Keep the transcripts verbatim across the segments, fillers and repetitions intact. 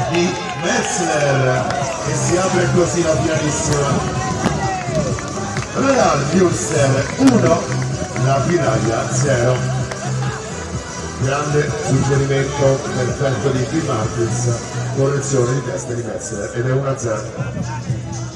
di Metzler, e si apre così la finalissima. Real Münster uno, la Finaglia zero. Grande suggerimento perfetto di P. Martins, correzione di testa di Metzler, ed è uno a zero.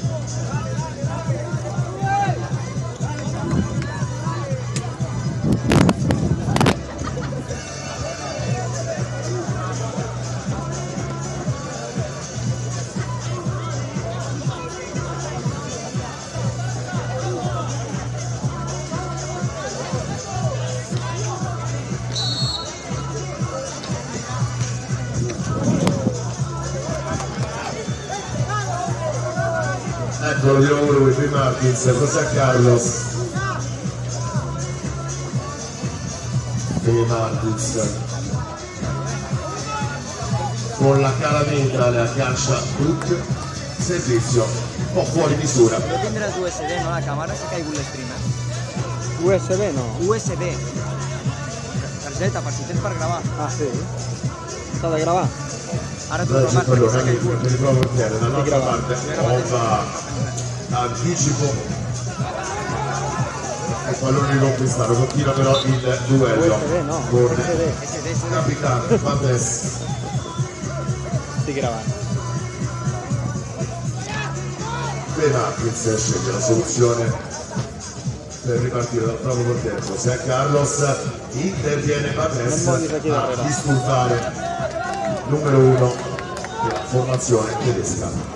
Eccolo di nuovo lui, P. Martins, José Carlos. P. Martins con la calamita le aggancia Brook, servizio un po' fuori misura. No tindràs U S B, no? La càmera s'ha caigut l'streamer. U S B no? U S B. Targeta, per si tens per gravar. Ah sì? S'ha de gravar? Ara tu normal perquè s'ha caigut. Mi ritrovo il piede, dall'altra parte Ova anticipo e pallone riconquistato, continua però il duello no, con capitano Bates. Stai gravando. P. Martins sceglie la soluzione per ripartire dal proprio portiere. José Carlos, interviene Bates a disturbare numero uno della formazione tedesca.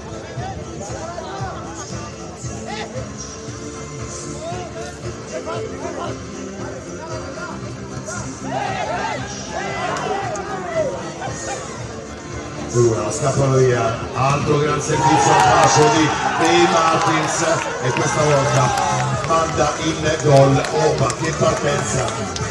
Una scappano via, altro gran servizio a bacio di P. Martins, e questa volta manda in gol Ova. Che partenza!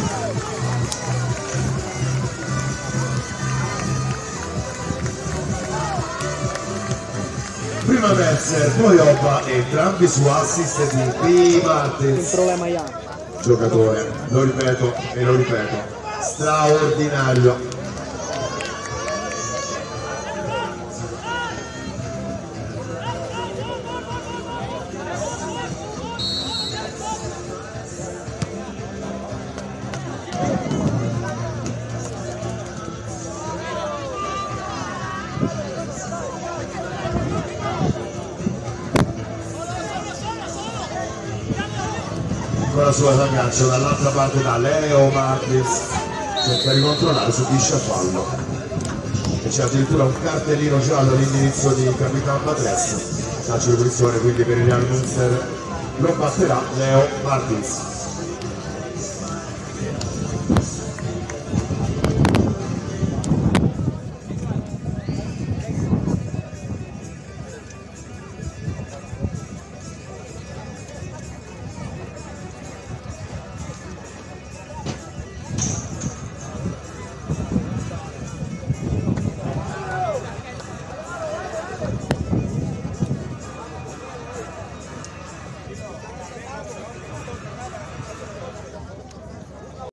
Prima Metzler, poi Ova, entrambi su assist di P. Martins. Che problema ha? Giocatore, lo ripeto e lo ripeto, straordinario. La sua d'aggancio dall'altra parte da Leo Martins, cerca di controllare, subisce a fallo e c'è addirittura un cartellino giallo all'indirizzo di capitano Bates. Calcio di punizione quindi per il Real Münster, lo batterà Leo Martins.